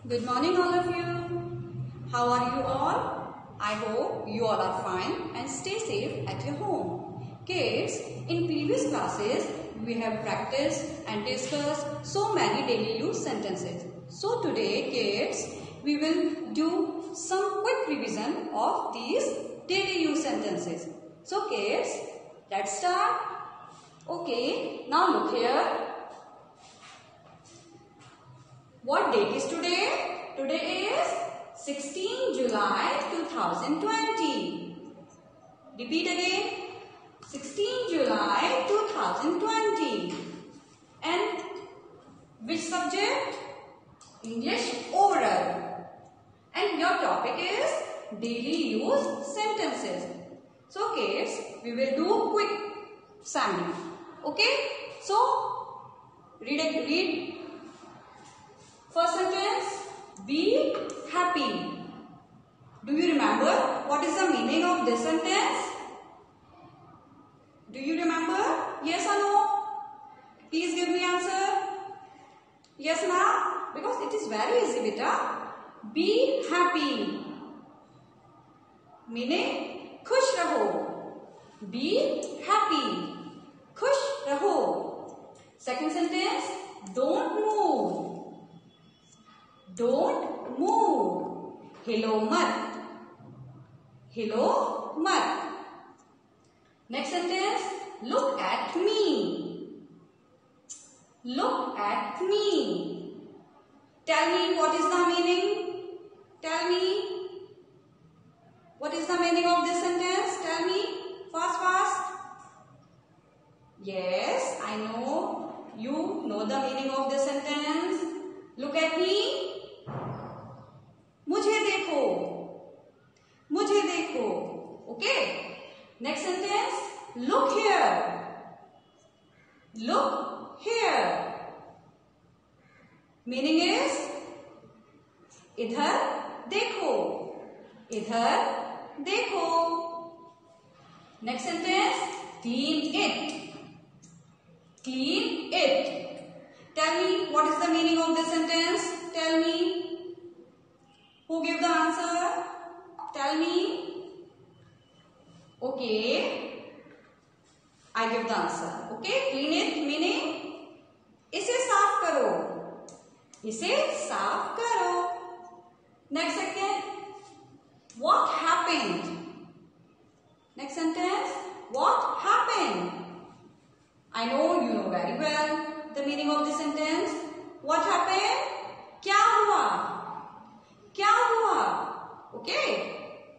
Good morning all of you. How are you all? I hope you all are fine and stay safe at your home. Kids, in previous classes we have practiced and discussed so many daily use sentences. So today kids, we will do some quick revision of these daily use sentences. So kids, let's start. Okay, now look here. What date is today? Today is 16 July 2020. Repeat again. 16 July 2020. And which subject? English oral. And your topic is daily use sentences. So kids, we will do quick summary. Okay? So, read. First sentence, be happy. Do you remember what is the meaning of this sentence? Do you remember? Yes or no? Please give me answer. Yes or no? Because it is very easy, beta. Be happy. Meaning, खुश रहो. Be happy. खुश रहो. Second sentence, don't move. Don't move. Hello mat. Hello mat. Next sentence. Look at me. Look at me. Tell me what is the meaning. Tell me. What is the meaning of this sentence? Tell me. Fast. Yes, I know. You know the meaning of this sentence. Look at me. मुझे देखो. मुझे देखो. Okay. Next sentence. Look here. Look here. Meaning is इधर देखो. इधर देखो. Next sentence. Clean it. Clean it. Tell me what is the meaning of this sentence. Tell me. Who gave the answer? Tell me. Okay. I give the answer. Okay. Clean it meaning इसे साफ करो. इसे साफ करो. Next second. What happened? Next sentence. What happened? I know you know very well the meaning of this sentence. What happened? क्या हुआ? क्या हुआ? Okay.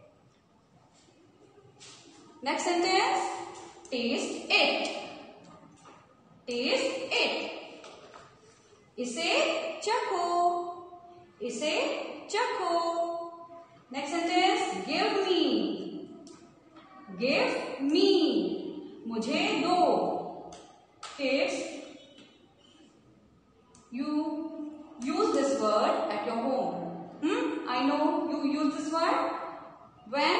Next sentence. Taste it. Taste it. इसे चखो. इसे चखो. Next sentence. Give me. Give me. मुझे दो. Kids, you use this word at your home. I know you use this word. When?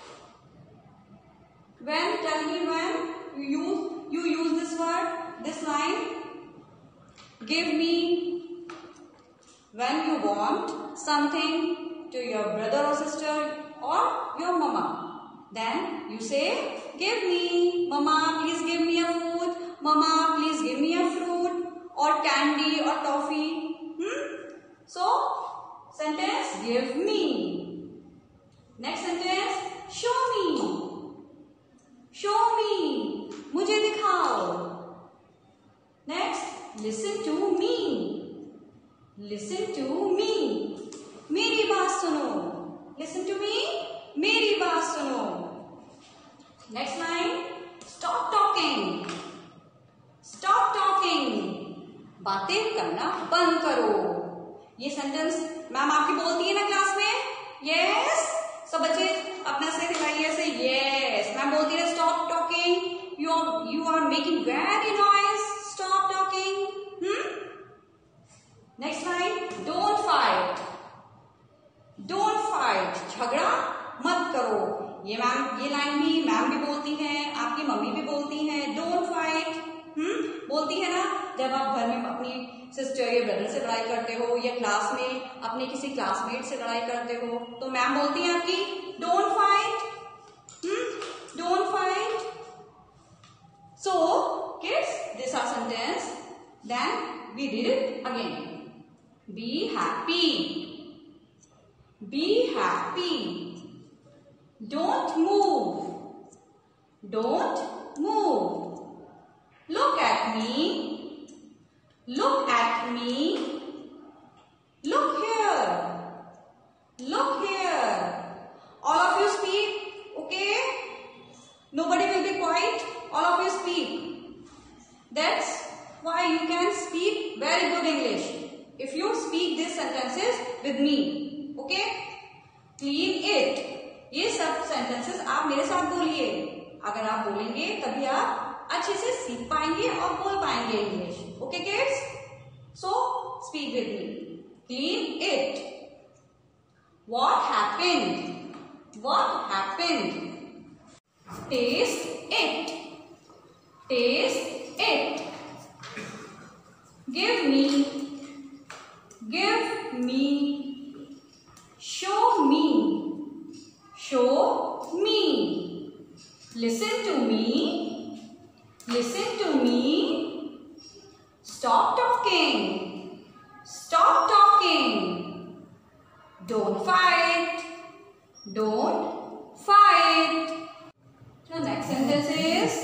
Tell me when you use this word, this line. Give me. When you want something to your brother or sister or your mama, then you say, give me. Mama, please give me a food. Mama, please give me a fruit or candy or toffee. So, sentence, give me. Next sentence, show me. Show me. मुझे दिखाओ. Next, listen to me. Listen to me. मेरी बात सुनो. Listen to me. मेरी बात सुनो. Next line, stop talking. Stop talking. बातें करना बंद करो. ये सेंटेंस मैम आपकी बोलती है ना क्लास में? यस. सब बच्चे अपना से दिखाइए ऐसे. यस. मैम बोलती है stop talking. You are making very noise. Stop talking. Next line. Don't fight. Don't fight. झगड़ा मत करो. ये लाइन भी मैम भी बोलती हैं. आपकी मम्मी भी बोलती हैं. Don't fight. बोलती है ना, जब आप घर में अपनी सिस्टर या ब्रदर से लड़ाई करते हो या क्लास में अपने किसी क्लासमेट से लड़ाई करते हो तो मैम बोलती है आपकी don't fight, don't fight. So kids, these are sentence. Then we did it again. Be happy. Be happy. Don't move. Don't move. Look at me. Look at me. Look here. Look here. All of you speak. Okay? Nobody will be quiet. All of you speak. That's why you can speak very good English if you speak these sentences with me. Okay? Clean it. ये सब sentences आप मेरे साथ बोलिए. अगर आप बोलेंगे तभी आप अच्छे से सीख पाएंगे और बोल पाएंगे English. Okay kids? So speak with me. Clean it. What happened? What happened? Taste it. Taste it. Give me. Give me. Show me. Show me. Listen to me. Listen to me. Stop talking. Stop talking. Don't fight. Don't fight. The next sentence is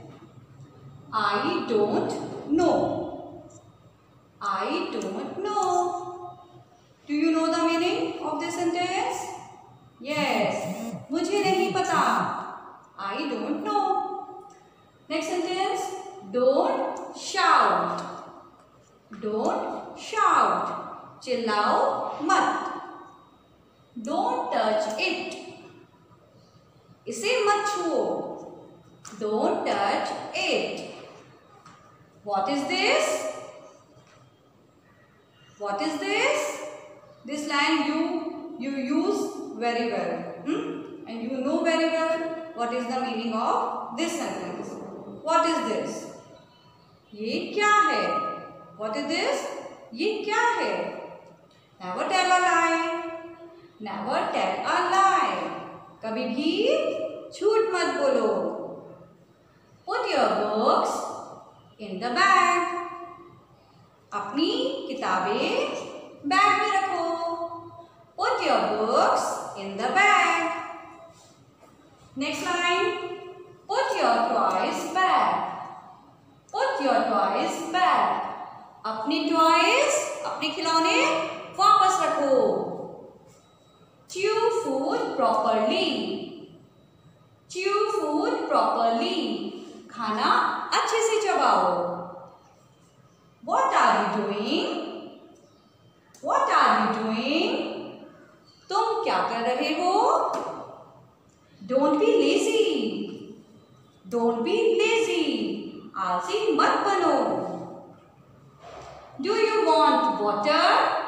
I don't know. I don't know. Do you know the meaning of this sentence? Yes. मुझे नहीं पता. I don't know. Next sentence. Don't shout. Don't shout. चिल्लाओ मत. Don't touch it. इसे मत छुओ. Don't touch it. What is this? What is this? This line you use very well. And you know very well what is the meaning of this sentence. What is this? ये क्या है? What is this? ये क्या है? Never tell a lie. Never tell a lie. कभी भी झूठ मत बोलो. Put your books in the bag. अपनी किताबें बैग में रखो. Put your books in the bag. Next line. Put your toys back. Put your toys back. अपनी toys, अपने खिलौने वापस रखो. Chew food properly. Chew food properly. खाना अच्छे से चबाओ. What are you doing? What are you doing? तुम क्या कर रहे हो? Don't be lazy. Don't be lazy. आलसी मत बनो. Do you want water?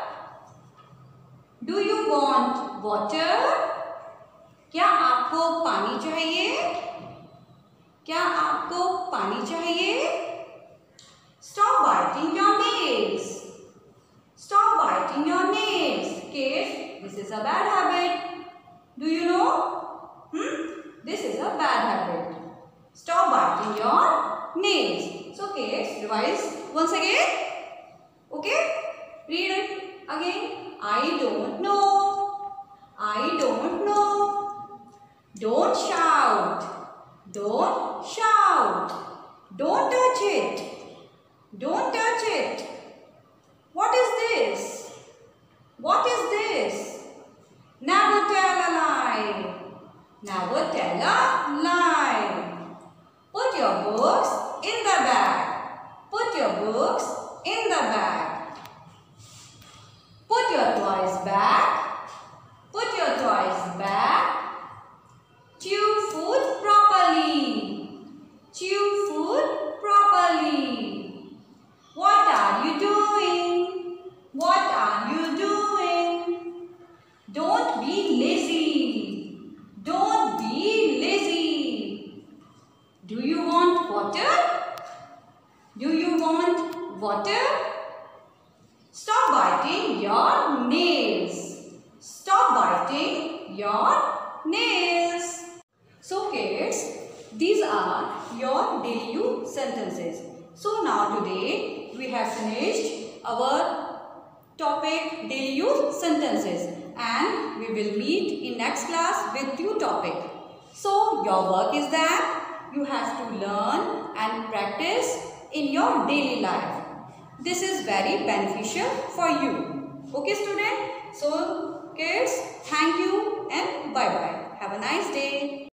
Do you want water? क्या आपको पानी चाहिए? क्या आपको पानी चाहिए? Stop biting your nails. Stop biting your nails. Kids, this is a bad habit. Do you know? This is a bad habit. Stop biting your nails. So kids, revise once again. Okay? Read it again. I don't know. I don't know. Don't shout. Don't shout. Don't touch it. Don't touch it. What is this? What is this? Never tell a lie. Never tell a lie. Put your books in the bag. Put your books in the bag. Put your toys back. Put your toys back. Chew food properly. Chew food properly. What are biting your nails. Stop biting your nails. So kids, these are your daily use sentences. So now today we have finished our topic daily use sentences, and we will meet in next class with new topic. So your work is that you have to learn and practice in your daily life. This is very beneficial for you. Okay student? So kids, thank you and bye bye. Have a nice day.